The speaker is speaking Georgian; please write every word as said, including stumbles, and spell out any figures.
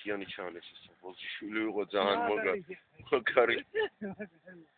მადლიანი ჩავლის ისე. ბოლში შვილი იყო ძალიან მაგარი. მაგარი.